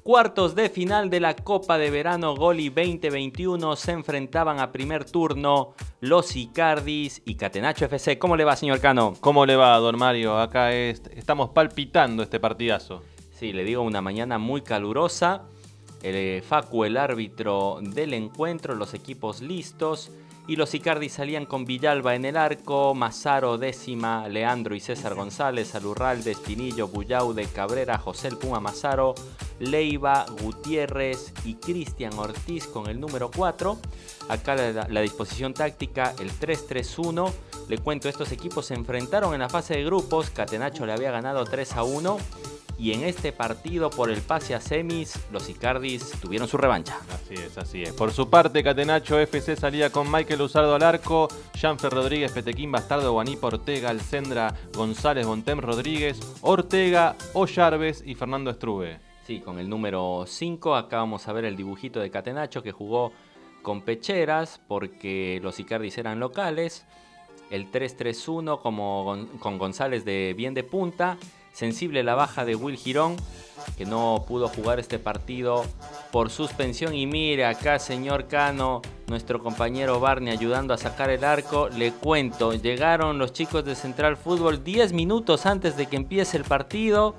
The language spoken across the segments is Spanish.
Cuartos de final de la Copa de Verano Goli 2021 se enfrentaban a primer turno los Icardis y Catenaccio FC. ¿Cómo le va, señor Cano? ¿Cómo le va, don Mario? Acá estamos palpitando este partidazo. Sí, le digo, una mañana muy calurosa. Facu, el árbitro del encuentro, los equipos listos. Y los Icardis salían con Villalba en el arco, Massaro, Décima, Leandro y César González, Alurralde, Espinillo, Bullaude, Cabrera, José el Puma Massaro, Leiva, Gutiérrez y Cristian Ortiz con el número 4. Acá la disposición táctica, el 3-3-1. Le cuento, estos equipos se enfrentaron en la fase de grupos. Catenaccio le había ganado 3-1. Y en este partido por el pase a semis, los Icardis tuvieron su revancha. Así es. Por su parte, Catenaccio FC salía con Michael Luzardo al arco, Janfer Rodríguez, Petequín Bastardo, Guanipa Ortega, Alcendra González, Bontem Rodríguez, Ortega, Ollarves y Fernando Struve. Sí, con el número 5 acá vamos a ver el dibujito de Catenaccio que jugó con pecheras porque los Icardis eran locales. El 3-3-1 con González bien de punta. Sensible la baja de Will Girón, que no pudo jugar este partido por suspensión. Y mire acá, señor Cano, nuestro compañero Barney ayudando a sacar el arco. Le cuento, llegaron los chicos de Central Fútbol 10 minutos antes de que empiece el partido.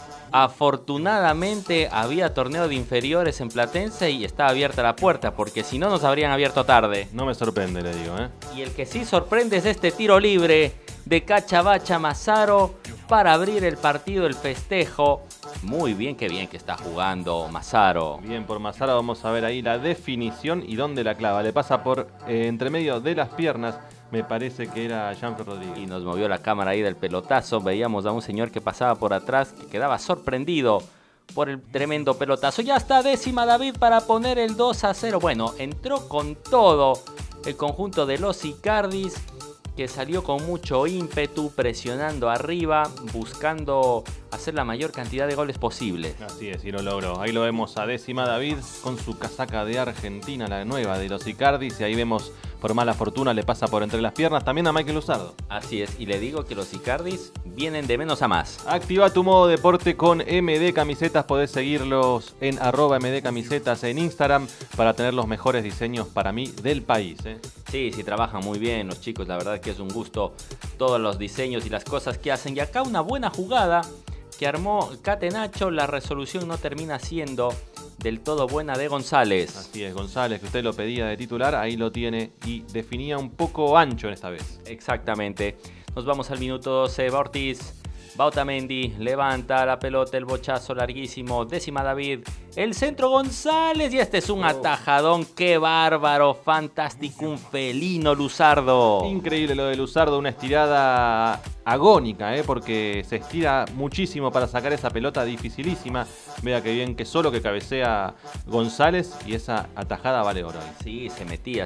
Afortunadamente había torneo de inferiores en Platense y estaba abierta la puerta, porque si no nos habrían abierto tarde. No me sorprende, le digo, Y el que sí sorprende es este tiro libre de Cachabacha Massaro para abrir el partido, el festejo. Muy bien, qué bien que está jugando Massaro. Bien por Massaro, vamos a ver ahí la definición y dónde la clava. Le pasa por entre medio de las piernas, me parece que era Janfer Rodríguez. Y nos movió la cámara ahí del pelotazo. Veíamos a un señor que pasaba por atrás, que quedaba sorprendido por el tremendo pelotazo. Ya está Décima David para poner el 2-0. Bueno, entró con todo el conjunto de los Icardis, que salió con mucho ímpetu, presionando arriba, buscando hacer la mayor cantidad de goles posible. Así es, y lo logró. Ahí lo vemos a Décima David con su casaca de Argentina, la nueva de los Icardis, y ahí vemos, por mala fortuna, le pasa por entre las piernas también a Michael Luzardo. Así es, y le digo que los Icardis vienen de menos a más. Activa tu modo deporte con MD Camisetas. Podés seguirlos en @MDCamisetas en Instagram para tener los mejores diseños para mí del país. Sí, trabajan muy bien los chicos, la verdad que es un gusto todos los diseños y las cosas que hacen. Y acá una buena jugada que armó Catenaccio. La resolución no termina siendo del todo buena de González. Así es, González, que usted lo pedía de titular, ahí lo tiene y definía un poco ancho en esta vez. Exactamente. Nos vamos al minuto 12, va Ortiz, va Otamendi, levanta la pelota, el bochazo larguísimo, Décima David, el centro González y este es un atajadón, qué bárbaro, fantástico, un felino Luzardo. Increíble lo de Luzardo, una estirada agónica, porque se estira muchísimo para sacar esa pelota dificilísima. Vea que bien que solo que cabecea González y esa atajada vale oro. Sí, se metía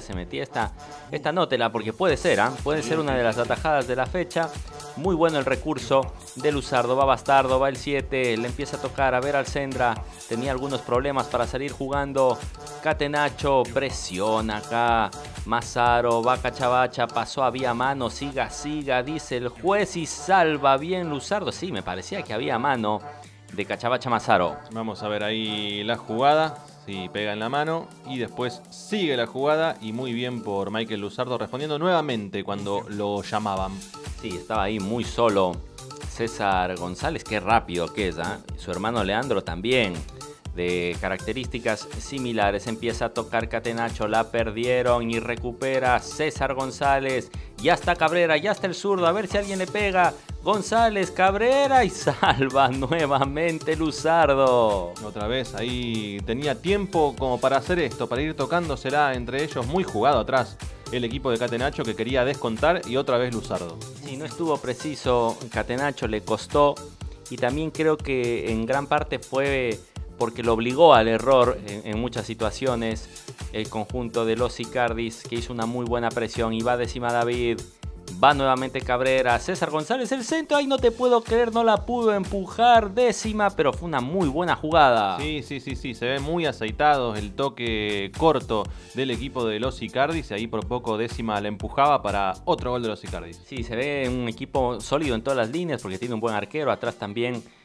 esta nótela porque puede ser, puede ser una de las atajadas de la fecha. Muy bueno el recurso de Luzardo, va Bastardo, va el 7, le empieza a tocar a ver Alcendra, tenía algunos problemas para salir jugando. Catenaccio presiona acá, Massaro, va Cachabacha, pasó, había mano, siga, dice el juez y salva bien Luzardo. Sí, me parecía que había mano de Cachabacha Massaro. Vamos a ver ahí la jugada, si pega en la mano y después sigue la jugada y muy bien por Michael Luzardo respondiendo nuevamente cuando lo llamaban. Sí, estaba ahí muy solo César González, qué rápido que es, Su hermano Leandro también, de características similares. Empieza a tocar Catenaccio, la perdieron y recupera César González. Ya está Cabrera, ya está el zurdo, a ver si alguien le pega. González, Cabrera y salva nuevamente Luzardo. Otra vez ahí tenía tiempo como para hacer esto, para ir tocándosela entre ellos, muy jugado atrás el equipo de Catenaccio que quería descontar y otra vez Luzardo. Sí, no estuvo preciso Catenaccio, le costó y también creo que en gran parte fue porque lo obligó al error en muchas situaciones el conjunto de los Icardis, que hizo una muy buena presión. Y va Décima David, va nuevamente Cabrera, César González, el centro, ay no te puedo creer, no la pudo empujar Décima, pero fue una muy buena jugada. Sí, se ven muy aceitados, el toque corto del equipo de los Icardis, y ahí por poco Décima la empujaba para otro gol de los Icardis. Sí, se ve un equipo sólido en todas las líneas porque tiene un buen arquero, atrás también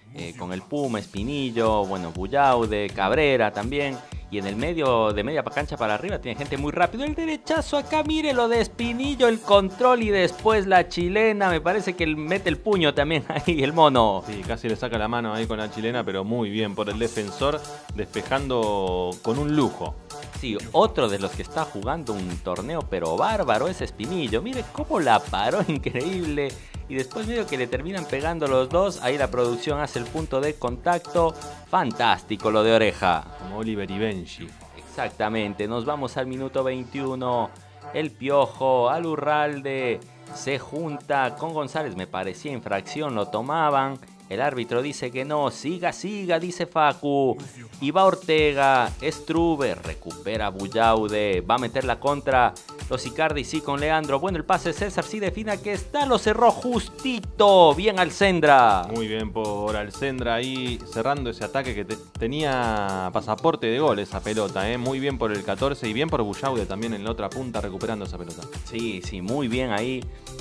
con el Puma, Espinillo, bueno, Bullaude, Cabrera también. Y en el medio, de media cancha para arriba, tiene gente muy rápido. El derechazo acá, mire lo de Espinillo, el control y después la chilena. Me parece que él mete el puño también ahí, el mono. Sí, casi le saca la mano ahí con la chilena, pero muy bien por el defensor, despejando con un lujo. Sí, otro de los que está jugando un torneo, pero bárbaro, es Espinillo. Mire cómo la paró, increíble. Y después medio que le terminan pegando los dos. Ahí la producción hace el punto de contacto. Fantástico lo de Oreja. Como Oliver y Benji. Exactamente, nos vamos al minuto 21. El Piojo, Alurralde se junta con González. Me parecía infracción, lo tomaban. El árbitro dice que no, siga, dice Facu. Y va Ortega, Struve, recupera Bullaude, va a meter la contra. Los Icardi sí con Leandro. Bueno, el pase César sí defina que está, lo cerró justito. Bien Alcendra. Muy bien por Alcendra ahí cerrando ese ataque que tenía pasaporte de gol esa pelota. Muy bien por el 14 y bien por Bullaude también en la otra punta recuperando esa pelota. Sí, muy bien ahí.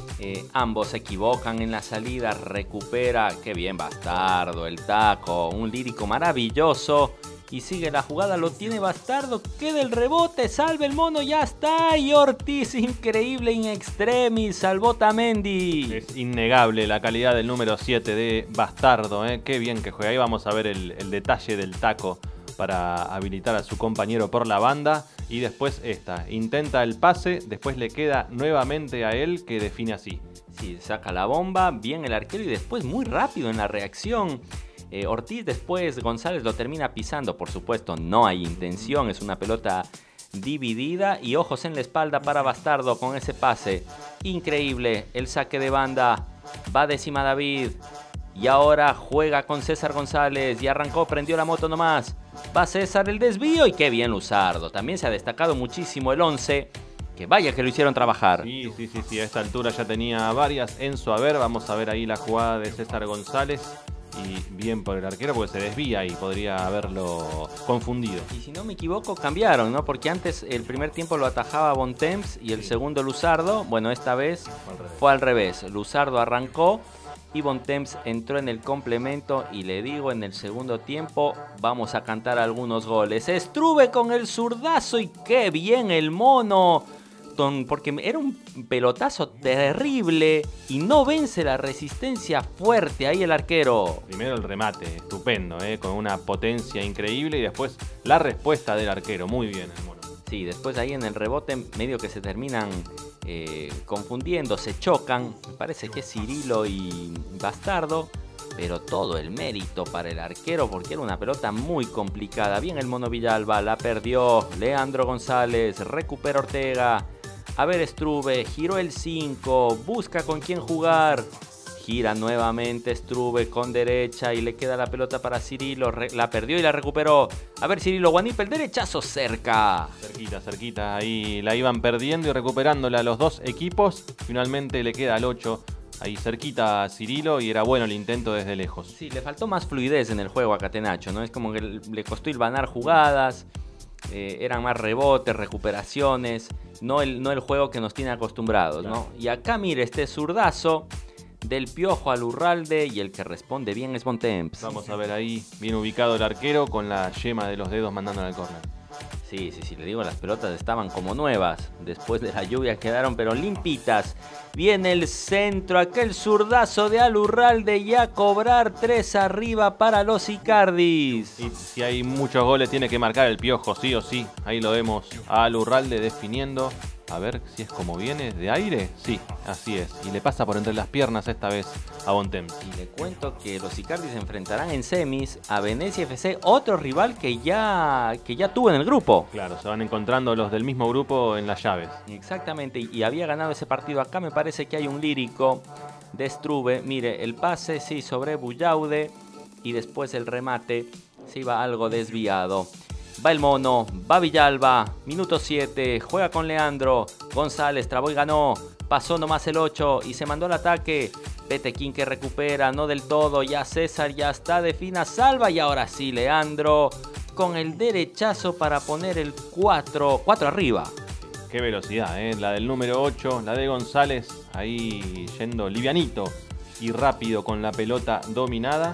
Ambos se equivocan en la salida, recupera, qué bien Bastardo, el taco, un lírico maravilloso. Y sigue la jugada, lo tiene Bastardo, queda el rebote, salve el mono, ya está. Y Ortiz, increíble in extremis, salvó Tamendi. Es innegable la calidad del número 7 de Bastardo, qué bien que juega. Ahí vamos a ver el detalle del taco para habilitar a su compañero por la banda. Y después intenta el pase, después le queda nuevamente a él que define así. Sí, saca la bomba, bien el arquero y después muy rápido en la reacción. Ortiz después, González lo termina pisando, por supuesto no hay intención, es una pelota dividida y ojos en la espalda para Bastardo con ese pase. Increíble, el saque de banda, va décima David y ahora juega con César González y arrancó, prendió la moto nomás. Va César, el desvío y qué bien Luzardo, también se ha destacado muchísimo el 11. Que vaya que lo hicieron trabajar. Sí, a esta altura ya tenía varias Enzo. A ver, vamos a ver ahí la jugada de César González. Y bien por el arquero porque se desvía y podría haberlo confundido. Y si no me equivoco cambiaron, ¿no? Porque antes el primer tiempo lo atajaba Bontemps y el segundo Luzardo. Bueno, esta vez fue al revés. Luzardo arrancó y Bontemps entró en el complemento. Y le digo, en el segundo tiempo vamos a cantar algunos goles. Struve con el zurdazo y qué bien el mono. Porque era un pelotazo terrible y no vence la resistencia fuerte ahí el arquero. Primero el remate, estupendo, con una potencia increíble y después la respuesta del arquero, muy bien el mono. Sí, después ahí en el rebote medio que se terminan confundiendo, se chocan, me parece que es Cirilo y Bastardo, pero todo el mérito para el arquero porque era una pelota muy complicada. Bien el mono Villalba, la perdió Leandro González, recupera Ortega. A ver Struve, giró el 5, busca con quién jugar. Gira nuevamente Struve con derecha y le queda la pelota para Cirilo. La perdió y la recuperó. A ver Cirilo, Guanipa, el derechazo cerca. Cerquita, ahí la iban perdiendo y recuperándola los dos equipos. Finalmente le queda al 8. Ahí cerquita a Cirilo y era bueno el intento desde lejos. Sí, le faltó más fluidez en el juego a Catenaccio, ¿no? Es como que le costó hilvanar jugadas. Eran más rebotes, recuperaciones, no el juego que nos tiene acostumbrados, ¿no? Y acá mire este zurdazo del Piojo al Urralde y el que responde bien es Bontemps. Vamos a ver ahí, bien ubicado el arquero con la yema de los dedos mandándola al córner. Sí, le digo, las pelotas estaban como nuevas. Después de la lluvia quedaron pero limpitas. Viene el centro, aquel zurdazo de Alurralde y a cobrar 3 arriba para los Icardis. Y si hay muchos goles tiene que marcar el Piojo, sí o sí. Ahí lo vemos a Alurralde definiendo. A ver si es como viene, de aire. Sí, así es. Y le pasa por entre las piernas esta vez a Bontemps. Y le cuento que los Icardi se enfrentarán en semis a Venecia FC, otro rival que ya tuvo en el grupo. Claro, se van encontrando los del mismo grupo en las llaves. Exactamente, y había ganado ese partido. Acá me parece que hay un lírico de Struve. Mire, el pase sí sobre Bullaude y después el remate se iba algo desviado. Va el mono, va Villalba, minuto 7, juega con Leandro, González trabó y ganó, pasó nomás el 8 y se mandó al ataque. Petequín que recupera, no del todo, ya César ya está, defina, salva y ahora sí Leandro con el derechazo para poner el 4 arriba. Qué velocidad, la del número 8, la de González, ahí yendo livianito y rápido con la pelota dominada.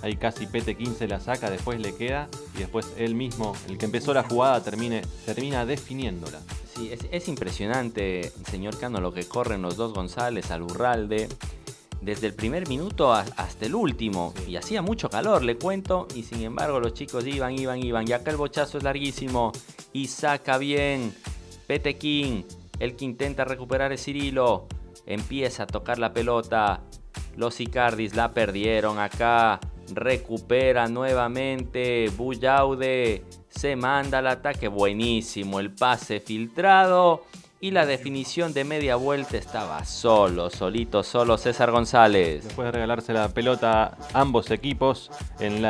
Ahí casi Petequín se la saca, después le queda y después él mismo, el que empezó la jugada, termina definiéndola. Sí, es impresionante, señor Cano, lo que corren los dos González, Alurralde, desde el primer minuto hasta el último. Sí. Y hacía mucho calor, le cuento, y sin embargo los chicos iban. Y acá el bochazo es larguísimo y saca bien Petequín, el que intenta recuperar es Cirilo. Empieza a tocar la pelota, los Icardis la perdieron acá. Recupera nuevamente Bullaude, se manda al ataque, buenísimo el pase filtrado y la definición de media vuelta. Estaba solo César González. Después de regalarse la pelota a ambos equipos en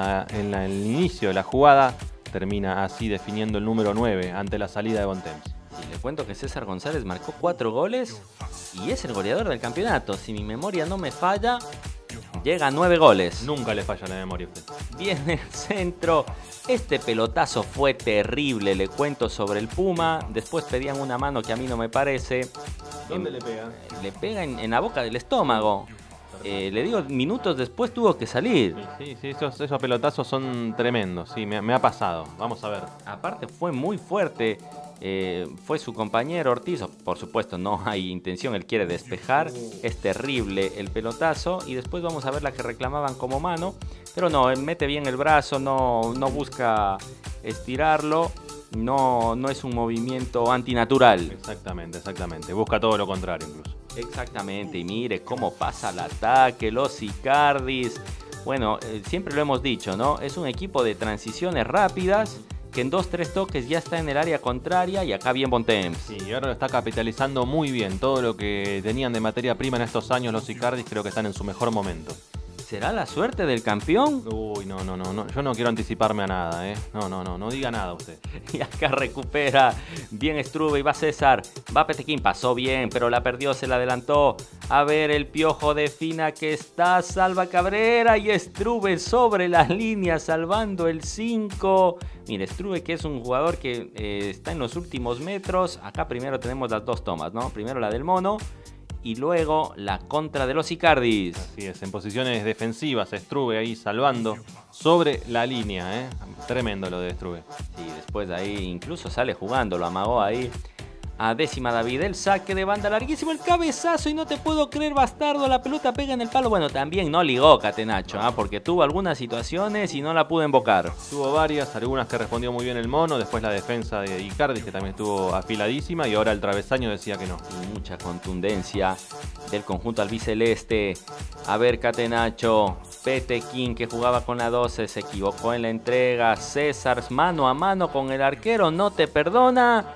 el inicio de la jugada, termina así definiendo el número 9 ante la salida de Bontemps. Sí, le cuento que César González marcó 4 goles y es el goleador del campeonato. Si mi memoria no me falla, llega a 9 goles. Nunca le falla la memoria a usted. Viene el centro. Este pelotazo fue terrible, le cuento, sobre el Puma. Después pedían una mano que a mí no me parece. ¿Dónde le pega? Le pega en la boca del estómago. Le digo, minutos después tuvo que salir. Sí, esos pelotazos son tremendos. Sí, me ha pasado. Vamos a ver. Aparte fue muy fuerte. Fue su compañero Ortiz. Por supuesto no hay intención, él quiere despejar. Es terrible el pelotazo. Y después vamos a ver la que reclamaban como mano. Pero no, él mete bien el brazo, no busca estirarlo. No es un movimiento antinatural. Exactamente. Busca todo lo contrario incluso. Exactamente, y mire cómo pasa el ataque, los Icardis. Bueno, siempre lo hemos dicho, ¿no? Es un equipo de transiciones rápidas que en 2-3 toques ya está en el área contraria y acá bien Bontemps. Sí, y ahora lo está capitalizando muy bien. Todo lo que tenían de materia prima en estos años los Icardis creo que están en su mejor momento. ¿Será la suerte del campeón? Uy, no, yo no quiero anticiparme a nada, ¿eh? No diga nada usted. Y acá recupera bien Struve y va César. Va Petequín, pasó bien, pero la perdió, se la adelantó. A ver, el Piojo defina que está, salva Cabrera y Struve sobre la línea salvando el 5. Mire, Struve, que es un jugador que está en los últimos metros. Acá primero tenemos las dos tomas, ¿no? Primero la del mono y luego la contra de los Icardis. Así es, en posiciones defensivas, Struve ahí salvando sobre la línea, ¿eh? Tremendo lo de Struve. Sí, después de ahí incluso sale jugando, lo amagó ahí a décima David, el saque de banda larguísimo, el cabezazo y no te puedo creer, bastardo, la pelota pega en el palo. Bueno, también no ligó Catenacho, porque tuvo algunas situaciones y no la pudo embocar. Tuvo varias, algunas que respondió muy bien el mono, después la defensa de Icardi que también estuvo afiladísima y ahora el travesaño decía que no. Y mucha contundencia del conjunto albiceleste. A ver, Catenacho, Petequín que jugaba con la 12 se equivocó en la entrega. César mano a mano con el arquero, no te perdona.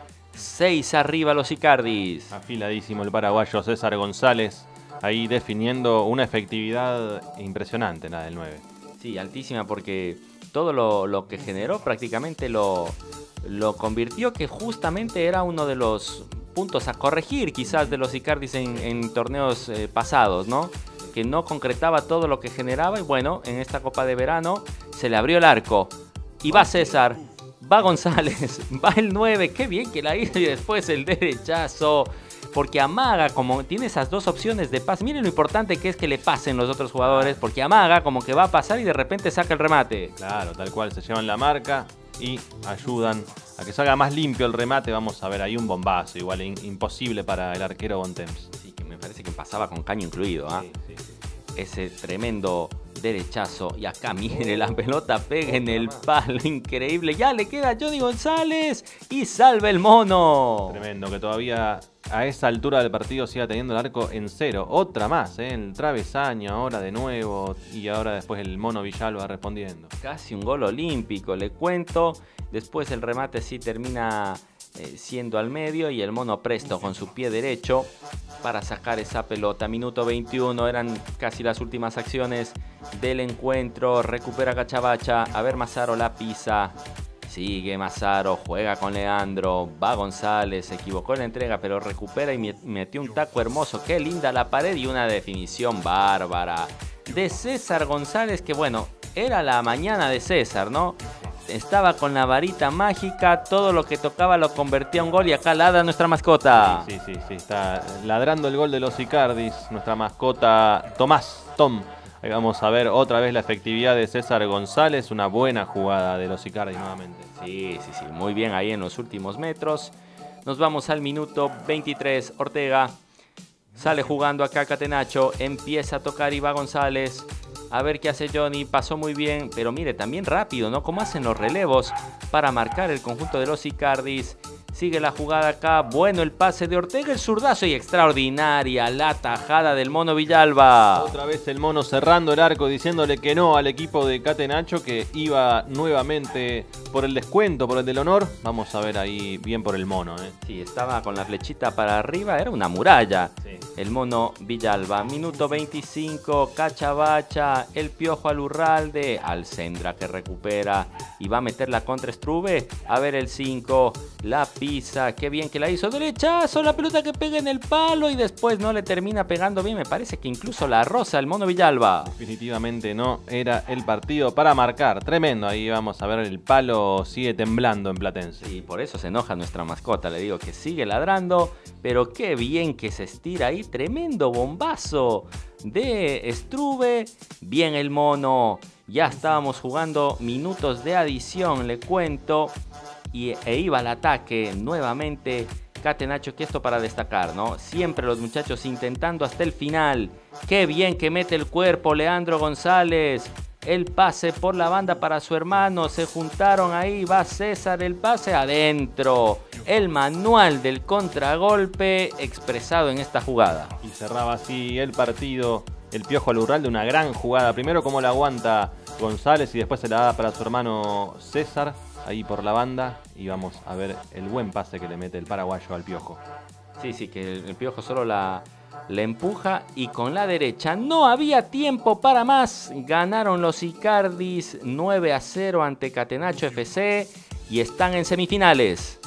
6 arriba los Icardis. Afiladísimo el paraguayo César González, ahí definiendo una efectividad impresionante la del 9. Sí, altísima, porque todo lo que generó prácticamente lo convirtió, que justamente era uno de los puntos a corregir quizás de los Icardis en torneos pasados, ¿no? Que no concretaba todo lo que generaba y bueno, en esta Copa de Verano se le abrió el arco y va César. Va González, va el 9, qué bien que la hizo y después el derechazo, porque amaga, como tiene esas dos opciones de pase. Miren lo importante que es que le pasen los otros jugadores, porque amaga como que va a pasar y de repente saca el remate. Claro, tal cual, se llevan la marca y ayudan a que salga más limpio el remate. Vamos a ver ahí un bombazo, igual imposible para el arquero Bontemps. Sí, que me parece que pasaba con caño incluido, ¿ah? Sí. Ese tremendo derechazo y acá mire la pelota pega en el palo, increíble, ya le queda a Johnny González y salva el mono. Tremendo que todavía a esa altura del partido siga teniendo el arco en 0, otra más, el travesaño ahora de nuevo y ahora después el mono Villalba respondiendo. Casi un gol olímpico, le cuento. Después el remate sí termina siendo al medio y el mono presto con su pie derecho para sacar esa pelota. Minuto 21, eran casi las últimas acciones del encuentro. Recupera Cachabacha, a ver Massaro la pisa. Sigue Massaro, juega con Leandro, va González, se equivocó en la entrega pero recupera y metió un taco hermoso. Qué linda la pared y una definición bárbara de César González, que bueno, era la mañana de César, ¿no? Estaba con la varita mágica, todo lo que tocaba lo convertía en un gol y acá ladra nuestra mascota. Sí, está ladrando el gol de los Icardis, nuestra mascota Tom Ahí vamos a ver otra vez la efectividad de César González. Una buena jugada de los Icardi nuevamente. Sí, muy bien ahí en los últimos metros. Nos vamos al minuto 23. Ortega sale jugando acá Catenaccio. Empieza a tocar Iva González. A ver qué hace Johnny. Pasó muy bien, pero mire, también rápido, ¿no? Cómo hacen los relevos para marcar el conjunto de los Icardis. Sigue la jugada acá. Bueno, el pase de Ortega, el zurdazo y extraordinaria la tajada del Mono Villalba. Otra vez el Mono cerrando el arco, diciéndole que no al equipo de Catenaccio, que iba nuevamente por el descuento, por el del honor. Vamos a ver ahí bien por el Mono. Sí, estaba con la flechita para arriba, era una muralla. Sí. El Mono Villalba. Minuto 25, Cachabacha, el Piojo al Urralde, Alcendra que recupera y va a meter la contra Struve. A ver el 5, la pisa, qué bien que la hizo, derechazo, la pelota que pega en el palo y después no le termina pegando bien. Me parece que incluso la roza el Mono Villalba. Definitivamente no era el partido para marcar. Tremendo, ahí vamos a ver el palo sigue temblando en Platense. Y por eso se enoja nuestra mascota, le digo que sigue ladrando, pero qué bien que se estira ahí. Tremendo bombazo de Struve. Bien el Mono. Ya estábamos jugando minutos de adición, le cuento. E iba al ataque nuevamente Catenaccio, que esto para destacar, ¿no? Siempre los muchachos intentando hasta el final. Qué bien que mete el cuerpo Leandro González. El pase por la banda para su hermano. Se juntaron ahí. Va César, el pase adentro. El manual del contragolpe expresado en esta jugada. Y cerraba así el partido el Piojo al Urralde, una gran jugada. Primero como la aguanta González y después se la da para su hermano César, ahí por la banda. Y vamos a ver el buen pase que le mete el paraguayo al Piojo. Sí, que el Piojo solo le empuja y con la derecha no había tiempo para más. Ganaron los Icardis 9-0 ante Catenaccio FC y están en semifinales.